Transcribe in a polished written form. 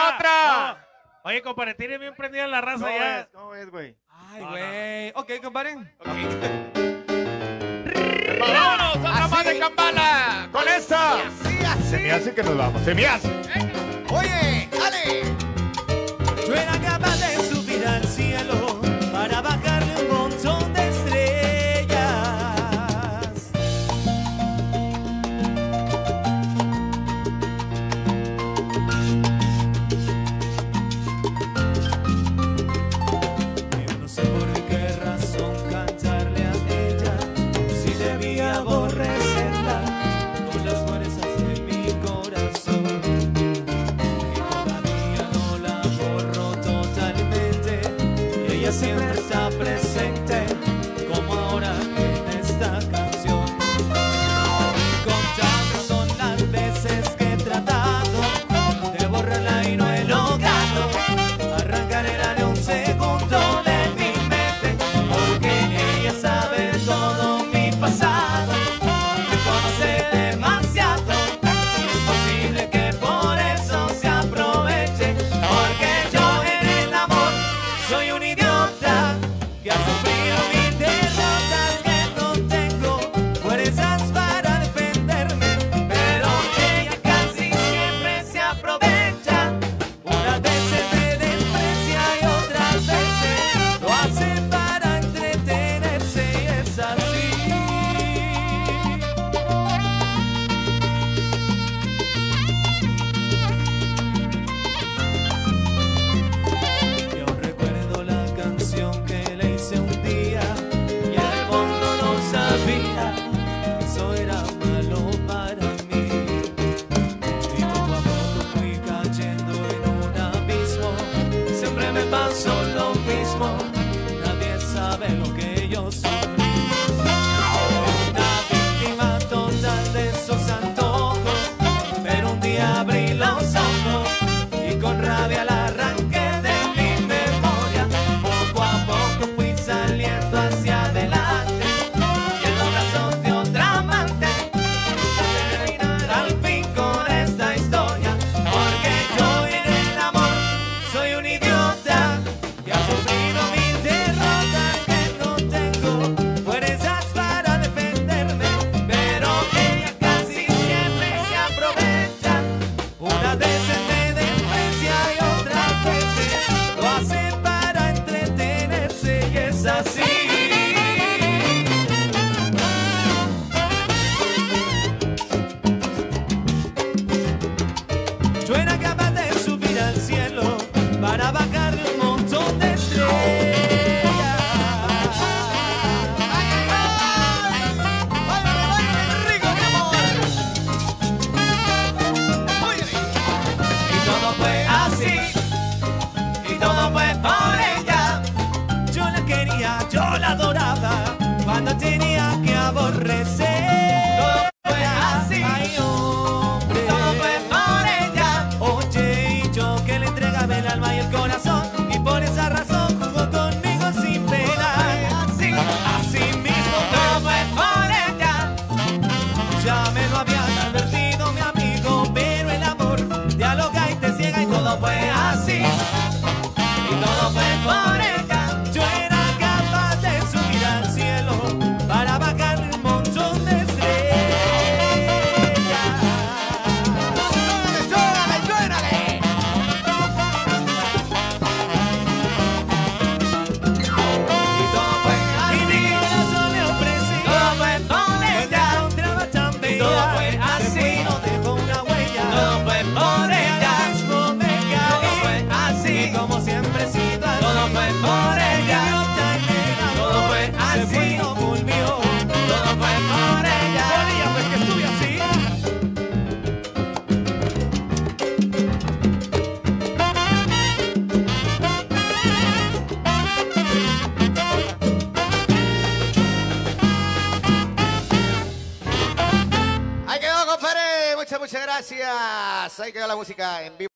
otra. Oye, compadre, tiene bien prendida la raza ya. ¿Cómo es, güey? Ay, güey. Ok, compadre. ¡Vámonos! ¡Otra más de Cambala! ¡Con esta! Así. Se me hace que nos vamos. Se me hace. Oye, dale. Yo era capaz de subir al cielo para bajarle un montón de estrellas. Pero no sé por qué razón cantarle a ella si debía aborrecerla con las fuerzas de mi corazón. Ella siempre está presente, como ahora en esta canción. Contadas son las veces que he tratado de borrarla y no he logrado arrancar el un segundo de mi mente, porque ella sabe todo mi pasado, me conoce demasiado. Es posible que por eso se aproveche, porque yo en el amor soy un idiota que ha sufrido mil derrotas, que no tengo fuerzas para defenderme, pero ella casi siempre se aprovecha. Unas veces me desprecia y otras veces lo hace para entretenerse, y es así. Yo recuerdo la canción que le hice un día y en el fondo no sabía que eso era malo para mí. Y poco a poco fui cayendo en un abismo. Siempre me pasó lo mismo. Nadie sabe lo que yo sufrí. Una víctima total de esos antojos. Pero un día abrí los ojos y con rabia la arranqué de mi memoria. Poco a poco fui saliendo hacia adelante y en los brazos de otra amante hasta terminar al fin con esta historia, porque yo en el amor soy un idiota que ha sufrido mil derrotas, que no tengo fuerzas para defenderme, pero ella casi siempre se aprovecha. Unas veces me desprecia y otras veces lo hace para entretenerse, y es así. Yo era capaz de subir al cielo para bajarle un montón de estrellas. ¡Rico, mi amor! Y todo fue así, y todo fue por ella. Yo la quería, yo la adoraba, cuando tenía que aborrecer. Todo fue así, ay, hombre. Todo fue por ella. Oye, y yo que le entregaba el alma y el corazón, y por esa razón jugó conmigo sin pena. Así, así mismo todo fue por ella. Ya me lo habían advertido, mi amigo, pero el amor dialoga y te ciega, y todo fue así, y todo fue por ella. Yo era capaz de subir al cielo para bajarle un montón de estrellas. ¡Llórale, llórale! Y todo fue así, y mi corazón le ofrecí, todo fue por ella. Me encontraba tan bella, todo fue así, no dejó una huella, todo fue por ella. Mismo me caí, todo fue así, y como siempre he sido así, todo fue por ella. Todo fue así, se fue y no volvió, todo fue por ella. Por ella fue que estuve así. Ahí quedó, compadre. Muchas gracias. Ahí quedó la música en vivo.